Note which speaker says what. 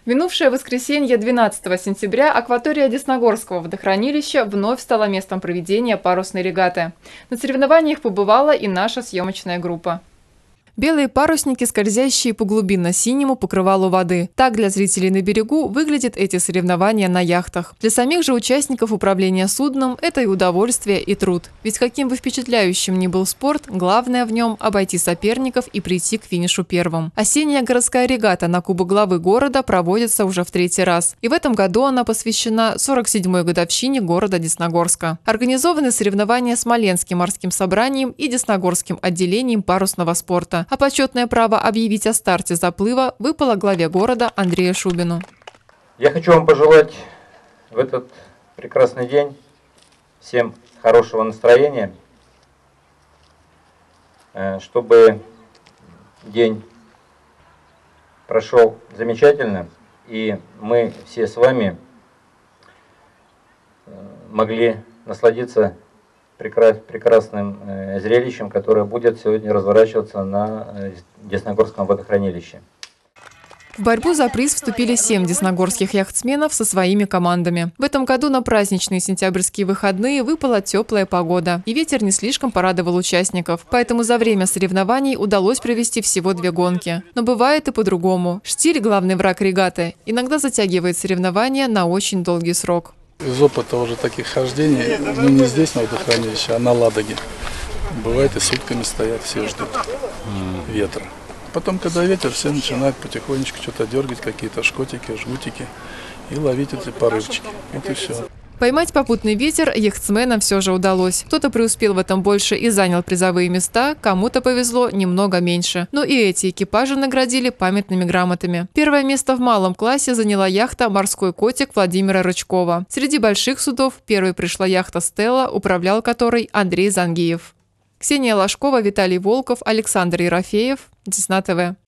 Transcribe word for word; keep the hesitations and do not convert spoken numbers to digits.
Speaker 1: В минувшее воскресенье, двенадцатого сентября, акватория Десногорского водохранилища вновь стала местом проведения парусной регаты. На соревнованиях побывала и наша съемочная группа. Белые парусники, скользящие по глубинно-синему покрывалу воды. Так для зрителей на берегу выглядят эти соревнования на яхтах. Для самих же участников управления судном это и удовольствие, и труд. Ведь каким бы впечатляющим ни был спорт, главное в нем – обойти соперников и прийти к финишу первым. Осенняя городская регата на Кубок главы города проводится уже в третий раз. И в этом году она посвящена сорок седьмой годовщине города Десногорска. Организованы соревнования Смоленским морским собранием и Десногорским отделением парусного спорта. А почетное право объявить о старте заплыва выпало главе города Андрею Шубину.
Speaker 2: Я хочу вам пожелать в этот прекрасный день всем хорошего настроения, чтобы день прошел замечательно, и мы все с вами могли насладиться прекрасным зрелищем, которое будет сегодня разворачиваться на Десногорском водохранилище.
Speaker 1: В борьбу за приз вступили семь десногорских яхтсменов со своими командами. В этом году на праздничные сентябрьские выходные выпала теплая погода, и ветер не слишком порадовал участников. Поэтому за время соревнований удалось провести всего две гонки. Но бывает и по-другому. Штиль, главный враг регаты, иногда затягивает соревнования на очень долгий срок.
Speaker 3: Из опыта уже таких хождений, ну не здесь на водохранилище, а на Ладоге. Бывает и сутками стоят, все ждут ветра. Потом, когда ветер, все начинают потихонечку что-то дергать, какие-то шкотики, жгутики, и ловить эти порывчики. Вот и все.
Speaker 1: Поймать попутный ветер яхтсменам все же удалось. Кто-то преуспел в этом больше и занял призовые места, кому-то повезло немного меньше. Но и эти экипажи наградили памятными грамотами. Первое место в малом классе заняла яхта «Морской котик» Владимира Рычкова. Среди больших судов первой пришла яхта «Стелла», управлял которой Андрей Зангиев. Ксения Ложкова, Виталий Волков, Александр Ерофеев, Десна ТВ.